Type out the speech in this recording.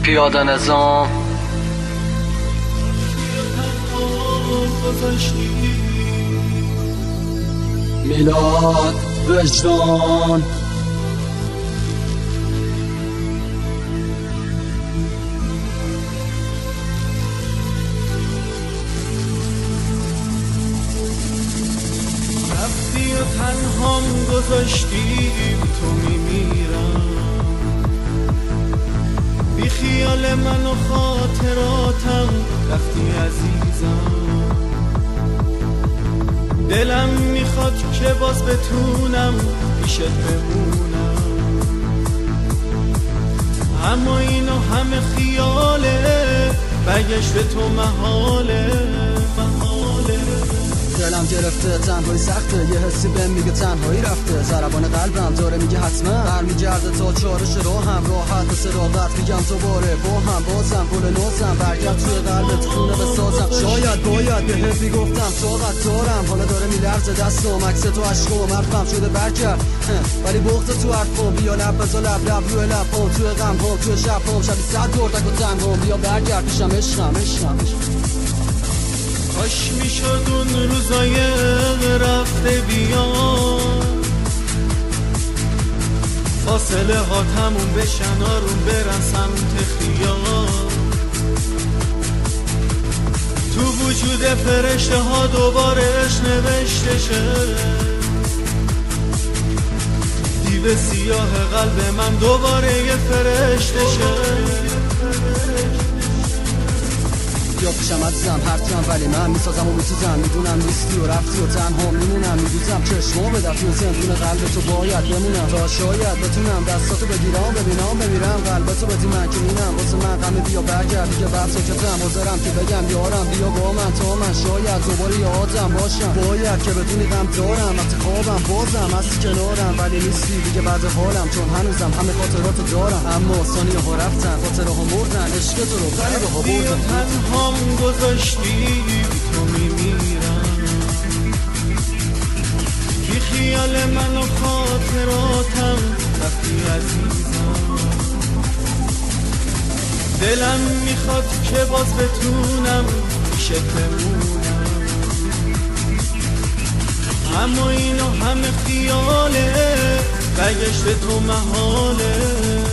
پیاده نظام میلاد وجدان رفتی و تنهام گذاشتی تو میمیرم بی خیال من و خاطراتم رفتی عزیزم دلم میخواد که باز بتونم پیشت بمونم اما اینو همه خیاله برگشت تو محاله دلم گرفته تنهایی سخته یه حسی بهم میگه تنهایی رفته ضربان قلبم داره میگه حتما برمیگرده تا چارش راهم راحت و صداقت میگم دوباره با هم بازم گل نازم برگرد توی قلبت خونه بسازم شاید باید به حرفی گفتم طاقت دارم حالا داره میلرزه دستم عکس تو عشقم حرفم شده برگرد ولی بغض تو حرفم بیا لب بزا لب روی لبام توی غمهام توی شبام شبی صد دردک و تنهام بیا برگرد پیشم عشقم کاش میشد اون روزای رفته بیان فاصله ها تموم بشن آروم برن سمت خیال تو وجود فرشته ها دوباره عشق نوشته شه دیو سیاه قلب من دوباره یه فرشته شه یا پیشم عزیزم هرچم ولی من میسازم و میسوزم میدونم نیستی و رفتی و تنها میمونم میدوزم چشما به دفت زندون قلب تو باید بمونم تا شاید بتونم دستاتو بگیرم ببینم بمیرم قلبتو بدی من که مینم واسه من غم بیا برگرد دیگه بر ساکتم حاضرم که بگم یارم بیا با من تا من شاید دوباره یادم باشم باید که بدونی غم دارم وقتی خوابم بازم هستی کنارم ولی نیستی دیگه بعد حالم چون هنوزم همه خاطراتو دارم اما ثانیه ها رفتن خاطره ها مردن عشق تو رو قلب ها بردن گذاشتی تو میمیرم بی خیال من و خاطراتم رفتی عزیزم دلم میخواد که باز بتونم پیشت بمونم اما اینو همه خیاله برگشت تو محاله